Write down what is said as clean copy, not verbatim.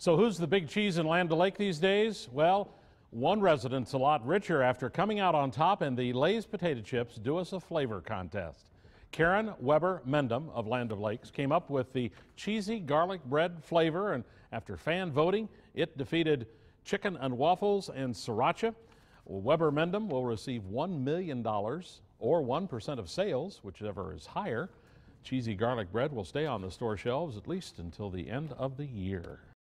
So who's the big cheese in Land O'Lake these days? Well, one resident's a lot richer after coming out on top in the Lay's Potato Chips Do Us a Flavor contest. Karen Weber Mendham of Land O'Lakes came up with the cheesy garlic bread flavor, and after fan voting, it defeated chicken and waffles and sriracha. Weber Mendham will receive $1 million or 1% of sales, whichever is higher. Cheesy garlic bread will stay on the store shelves at least until the end of the year.